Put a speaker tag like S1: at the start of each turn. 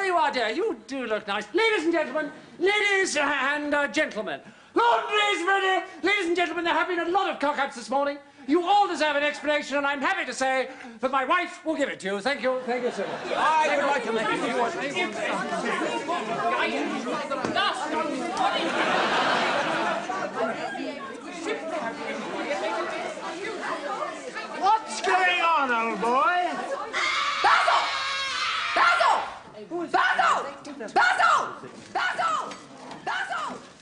S1: there you are, dear. You do look nice. Ladies and gentlemen, gentlemen. Laundry's ready. Ladies and gentlemen, there have been a lot of cock-ups this morning. You all deserve an explanation, and I'm happy to say that my wife will give it to you. Thank you. Thank you so much.
S2: I would like to make a few
S3: What's going on, old boy?
S4: Basil! Basil! Basil! Basil! Basil! Basil!